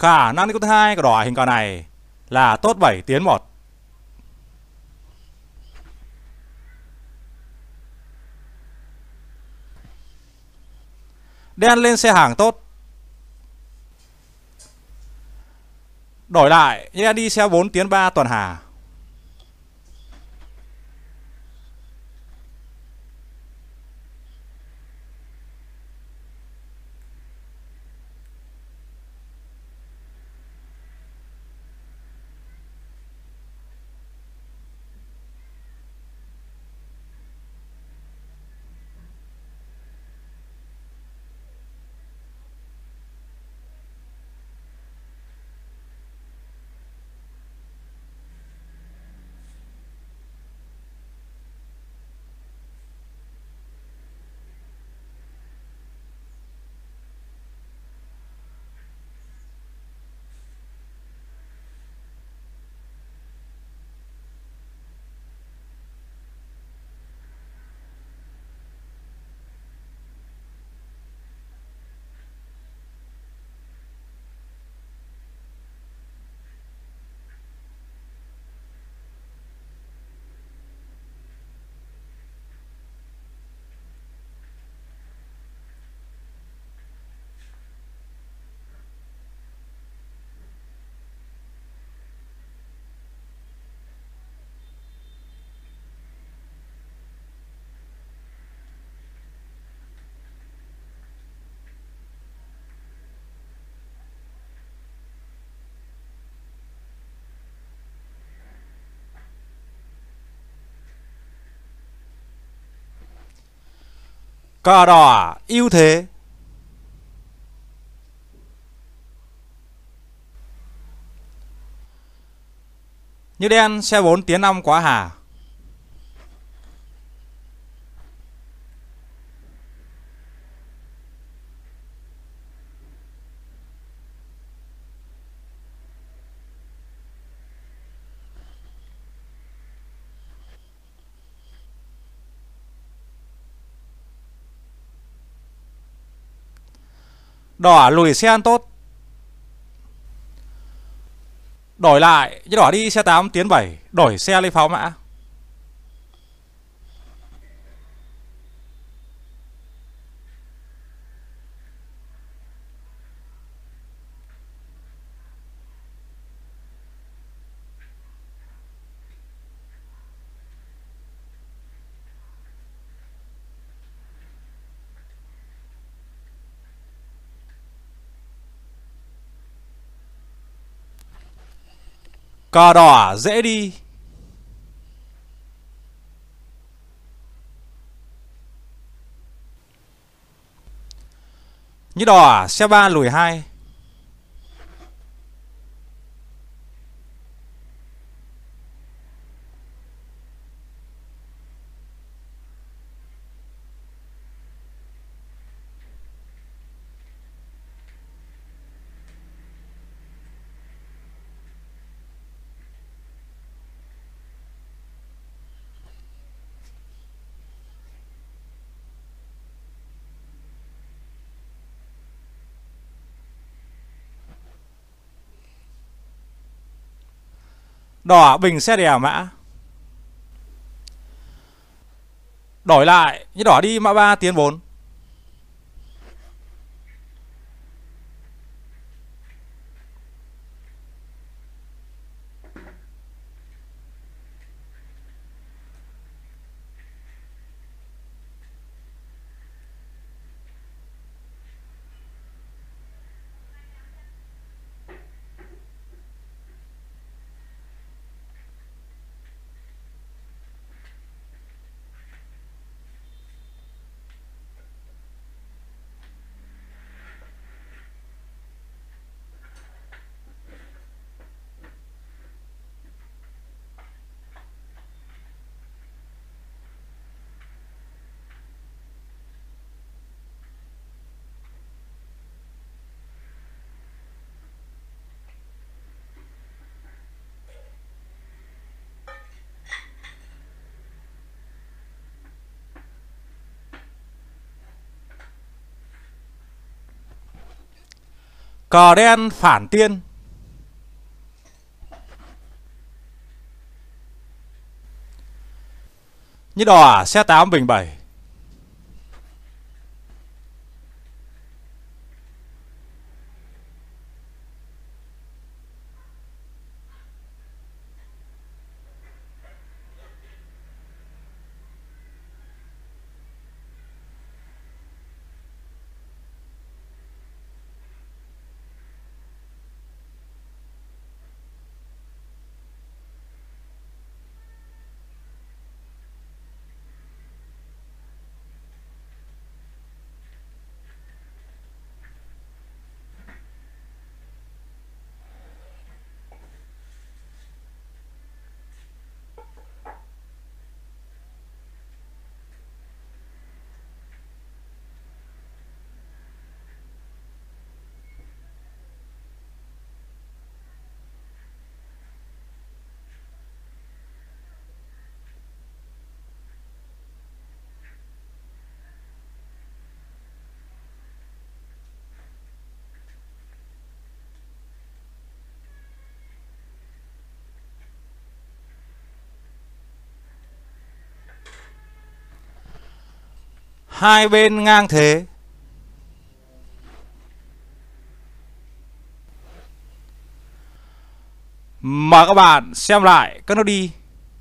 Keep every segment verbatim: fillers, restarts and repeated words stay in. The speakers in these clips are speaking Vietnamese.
Khả năng thứ hai của đỏ hình cờ này là tốt bảy tiến một. Đen lên xe hàng tốt. Đổi lại, đen đi xe bốn tiến ba tuần hà. Cờ đỏ ưu thế. Như đen xe bốn tiến năm quá hà. Đỏ lùi xe ăn tốt. Đổi lại, như đỏ đi xe tám tiến bảy, đổi xe lấy pháo mã. Cờ đỏ dễ đi. Như đỏ xe ba lùi hai. Đỏ bình xe đè mã. Đổi lại, như đỏ đi mã ba tiến bốn. Cờ đen phản tiên. Như đỏ xe tám bình bảy. Hai bên ngang thế. Mời các bạn xem lại các nước đi.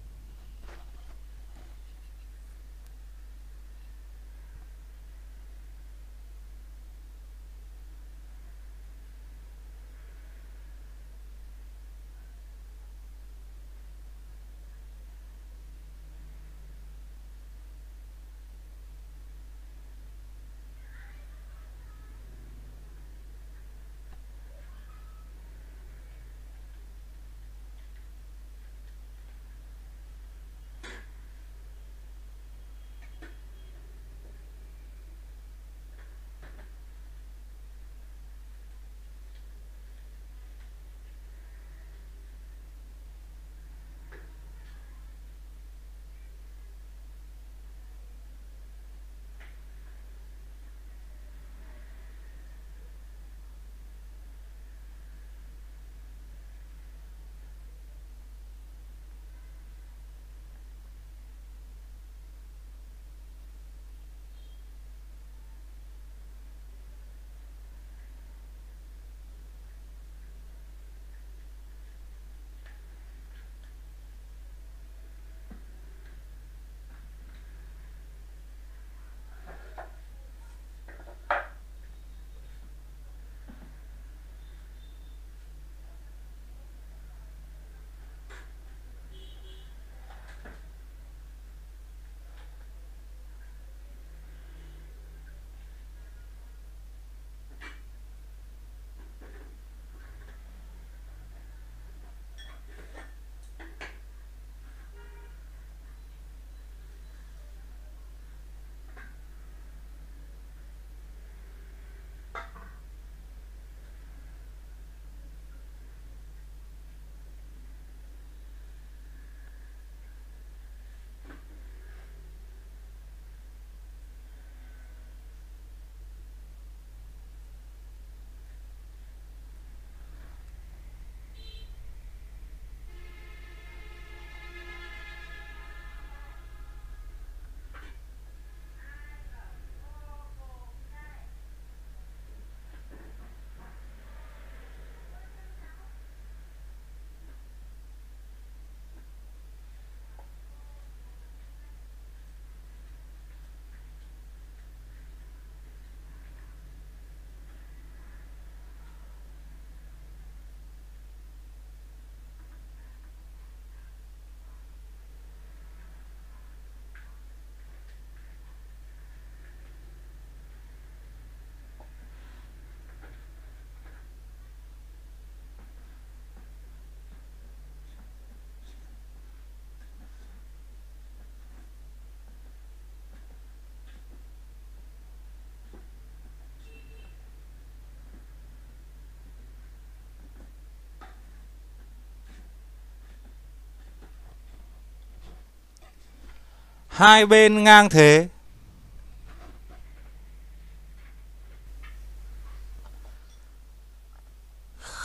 Hai bên ngang thế.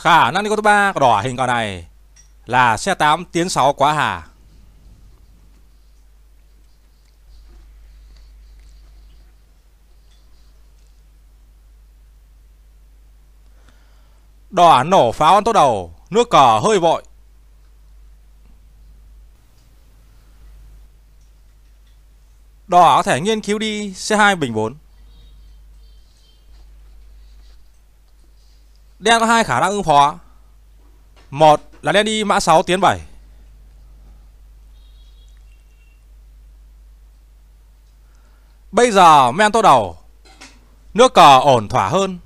Khả năng đi câu thứ ba của đỏ hình cờ này là xe tám tiến sáu quá hà. Đỏ nổ pháo ăn tốt đầu, nước cờ hơi vội. Đỏ có thể nghiên cứu đi xê hai bình bốn. Đen có hai khả năng ứng phó. Một là đen đi mã sáu tiến bảy. Bây giờ men tô đầu, nước cờ ổn thỏa hơn.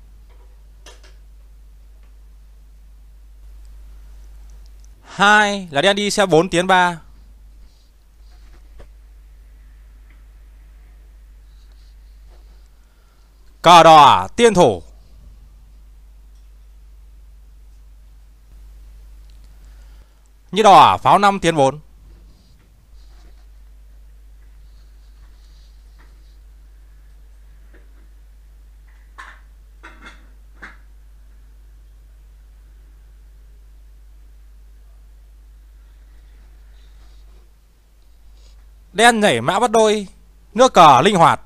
Hai là đen đi xe bốn tiến ba. Cờ đỏ tiên thủ. Như đỏ pháo năm tiến bốn. Đen nhảy mã bắt đôi, nước cờ linh hoạt.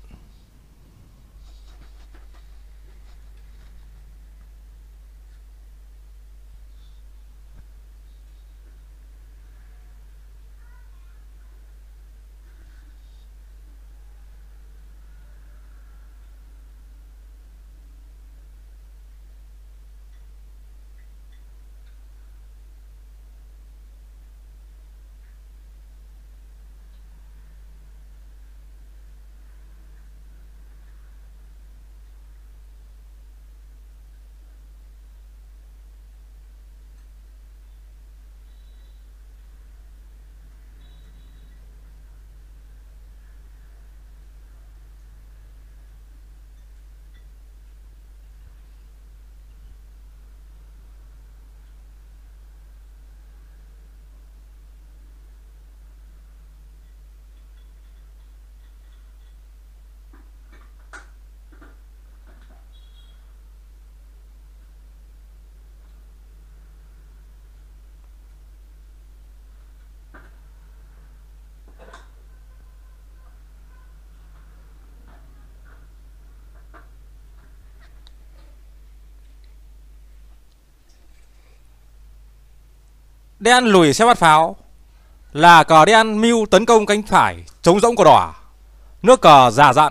Đen lùi xe bắt pháo là cờ đen mưu tấn công cánh phải chống rỗng của đỏ, nước cờ già dặn.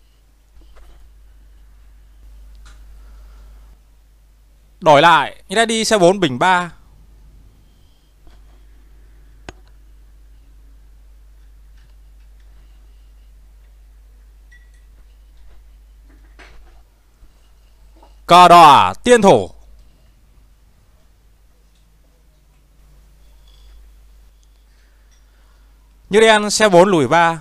Đổi lại như đen đi xe bốn bình ba. Cờ đỏ tiên thủ. Như đen xe bốn lùi ba.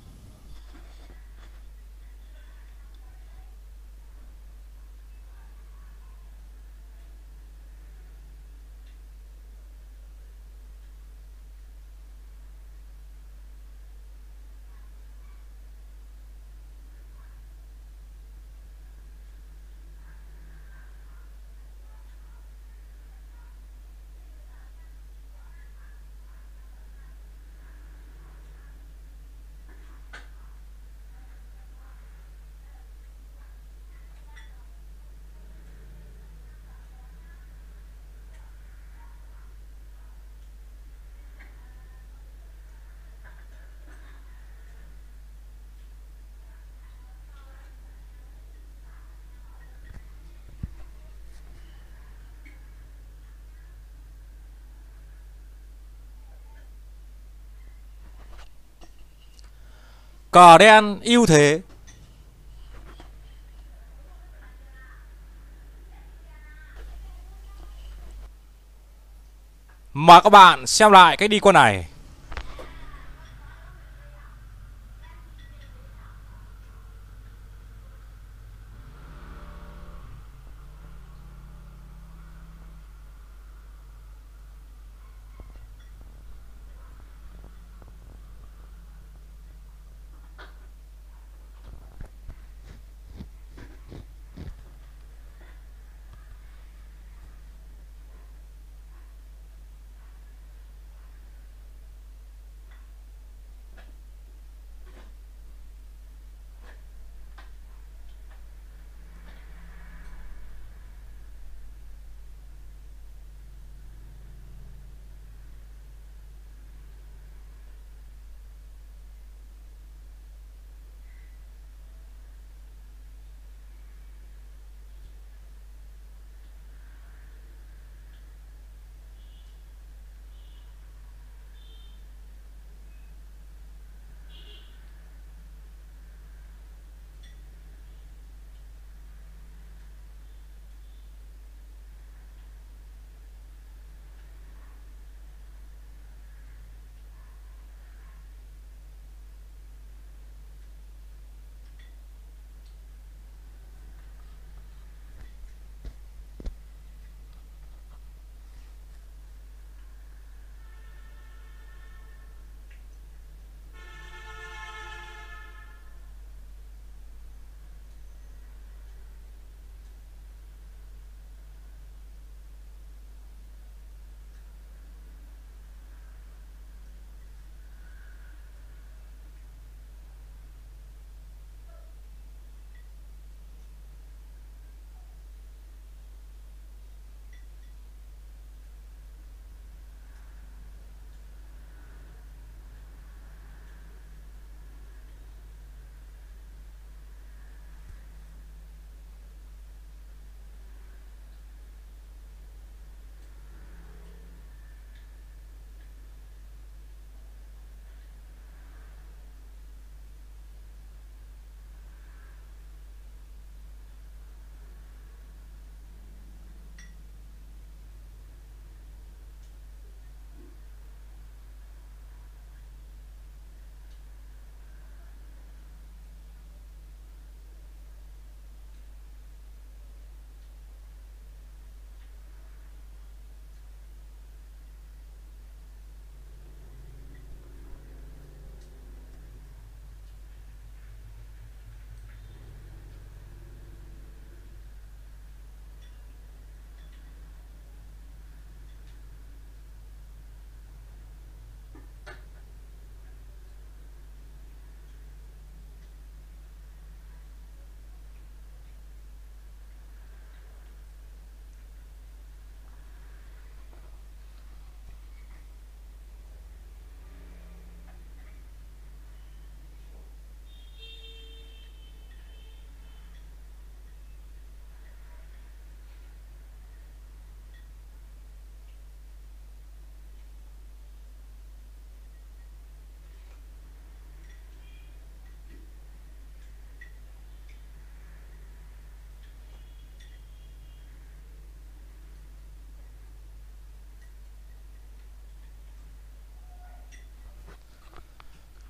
Cờ đen ưu thế. Mời các bạn xem lại cách đi con này.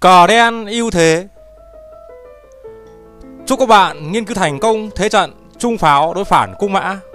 Cờ đen ưu thế. Chúc các bạn nghiên cứu thành công thế trận trung pháo đối phản cung mã.